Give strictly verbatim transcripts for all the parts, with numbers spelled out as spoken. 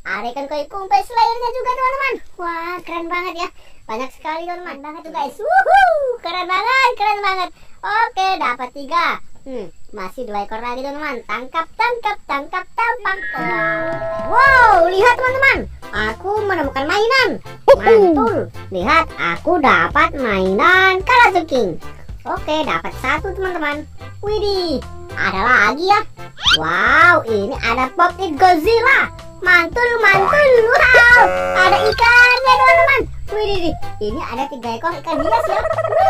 ada ikan koi kumpes layarnya juga teman-teman. Wah, keren banget ya. Banyak sekali teman-teman. Banget tuh guys. Wuhuu, keren banget, keren banget. Oke, dapat tiga. Hmm, masih dua ekor lagi teman-teman. Tangkap, tangkap, tangkap, tampak. Wow, lihat teman-teman. Aku menemukan mainan. Mantul. Lihat, aku dapat mainan Karatsu King. Oke, dapat satu teman-teman. Widih, ada lagi ya. Wow, ini ada Pop It Godzilla. Mantul, mantul. Wow, ada ikannya teman-teman. Widih, ini ada tiga ekor ikan hias ya.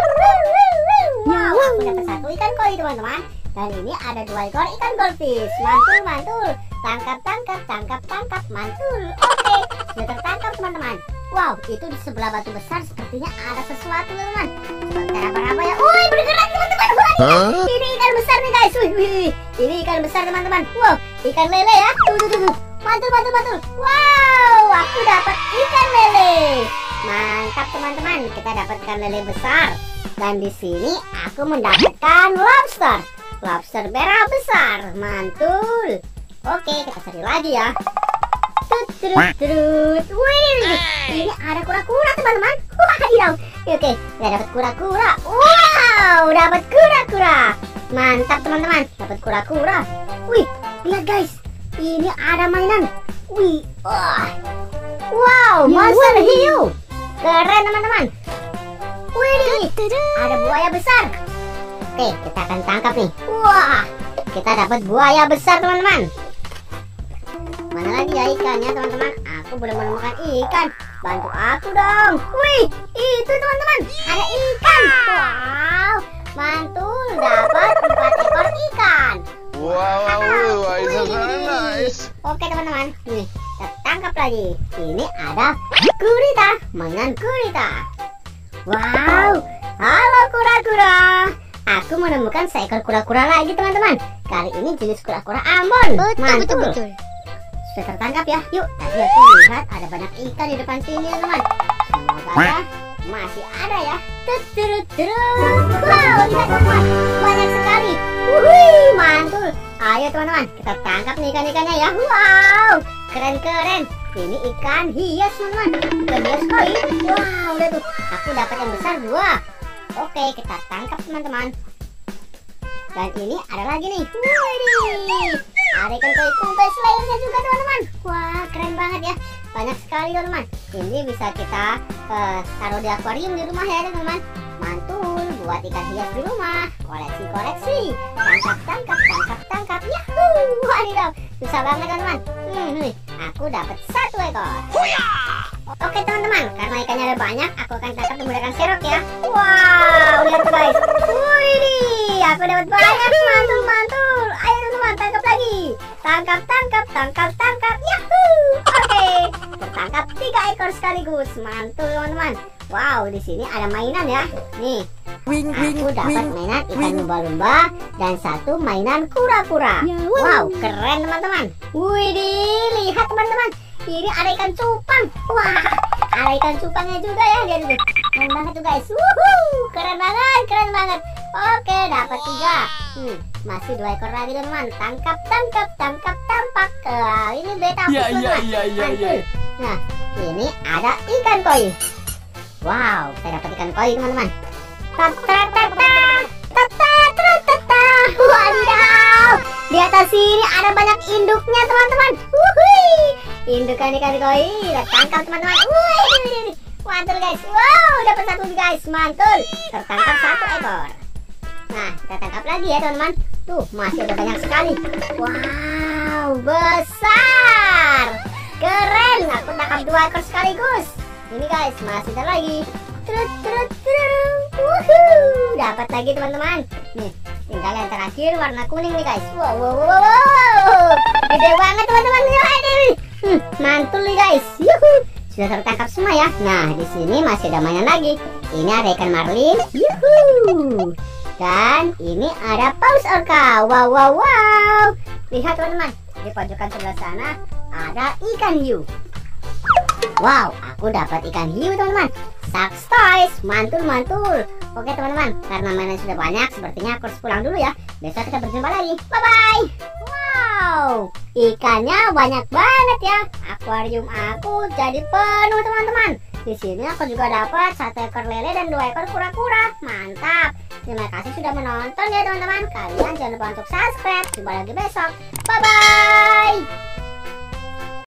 Wow, aku dapat satu ikan koi teman-teman. Dan ini ada dua ekor ikan goldfish. Mantul, mantul. Tangkap, tangkap, tangkap, tangkap. Mantul. Oke, sudah tertangkap teman-teman. Wow, itu di sebelah batu besar sepertinya ada sesuatu teman-teman. Seperti apa-apa ya. Woi, bergerak teman-teman. Huh? Ini ikan besar nih guys. Wih, wih. Ini ikan besar teman-teman. Wow, ikan lele ya. Tuh, tuh, tuh. Mantul, mantul, mantul. Wow, aku dapat ikan lele. Mantap teman-teman. Kita dapat ikan lele besar. Dan di sini aku mendapatkan lobster. Lobster merah besar. Mantul. Oke, kita cari lagi ya. Terus, terus, wih, ini ada kura-kura teman-teman. Wah, oke, kita dapat kura-kura. Wow, dapat kura-kura. Mantap teman-teman, dapat kura-kura. Wih, lihat guys, ini ada mainan. Wih, wah, wow, monster hiu. Keren teman-teman. Wih, ada buaya besar. Oke, kita akan tangkap nih. Wah, kita dapat buaya besar teman-teman. Mana lagi ya ikannya teman-teman? Aku belum menemukan ikan. Bantu aku dong. Wih, itu teman-teman, ada ikan. Wow, mantul, dapat empat ekor ikan. Wow, wow, wow, it's very nice. Oke teman-teman, nih kita tangkap lagi. Ini ada gurita, mainan gurita. Wow, halo kura-kura. Aku menemukan seekor kura-kura lagi teman-teman. Kali ini jenis kura-kura Ambon. Betul, mantul. betul, betul. Sudah tertangkap ya. Yuk, tadi aku lihat ada banyak ikan di depan sini teman. Semoga ya masih ada ya. Terus, wow, lihat teman-teman, banyak sekali. Wuih, mantul. Ayo teman-teman, kita tangkap nih ikan-ikannya ya. Wow, keren-keren. Ini ikan hias teman-teman. Ikan hias koi. Wow, lihat tuh. Aku dapat yang besar dua. Oke, kita tangkap teman-teman. Dan ini ada lagi nih. Wih, ada ikan koi kumpes layarnya juga teman-teman. Wah, keren banget ya. Banyak sekali teman-teman. Ini bisa kita uh, taruh di akuarium di rumah ya teman-teman. Mantul, buat ikan hias di rumah. Koleksi-koleksi. Tangkap, tangkap, tangkap, tangkap. Yahoo, wadidaw. Susah banget teman-teman. Hmm, nih, aku dapat satu ekor. Oke teman-teman, karena ikannya ada banyak, aku akan tangkap menggunakan serok ya. Wow, lihat tuh guys. Wih, aku dapat banyak. Mantul, mantul. Ayo teman-teman, tangkap lagi. Tangkap, tangkap, tangkap, tangkap. Yahoo. Oke, tertangkap tiga ekor sekaligus. Mantul teman-teman. Wow, di sini ada mainan ya. Nih, aku dapat mainan ikan lumba-lumba dan satu mainan kura-kura. Wow, keren teman-teman. Widih, lihat teman-teman. Ini ada ikan cupang. Wah, ada ikan cupangnya juga ya. Lihat tuh, keren banget tuh guys. Wuhuu, keren banget, keren banget. Oke, dapat tiga. Hmm, masih dua ekor lagi teman-teman. Tangkap, tangkap, tangkap, tampak. Uh, ini beta fish Iya, iya, teman-teman. iya, iya, iya. Nah, ini ada ikan koi. Wow, kita dapat ikan koi teman-teman. Tata-tata, tata-tata. Wadidaw, di atas sini ada banyak induknya teman-teman. Wuhui, indukan ikan koi. Kita tangkap teman-teman. Wih, mantul guys. Wow, dapat satu guys. Mantul, tertangkap satu ekor. Nah, kita tangkap lagi ya teman-teman. Tuh, masih ada banyak sekali. Wow, besar. Keren, aku tangkap dua ekor sekaligus. Ini guys, masih ada lagi. Trut, trut, trut. Wuhuu, dapat lagi teman-teman. Nih, tinggal yang terakhir warna kuning nih guys. Wow, wow, wow, wow. Gede banget teman-teman. Hmm, mantul nih guys. Yuhu, sudah tertangkap semua ya. Nah, di sini masih ada mainan lagi. Ini ada ikan marlin. Yuhu. Dan ini ada paus orca. Wow, wow, wow. Lihat teman-teman, di pojokan sebelah sana ada ikan hiu. Wow, aku dapat ikan hiu teman-teman. Sharks Toys, mantul mantul. Oke teman-teman, karena mainan sudah banyak, sepertinya aku harus pulang dulu ya. Besok kita berjumpa lagi. Bye bye. Wow. Ikannya banyak banget ya. Akuarium aku jadi penuh teman-teman. Di sini aku juga dapat satu ekor lele dan dua ekor kura-kura. Mantap. Terima kasih sudah menonton ya teman-teman. Kalian jangan lupa untuk subscribe. Jumpa lagi besok. Bye bye.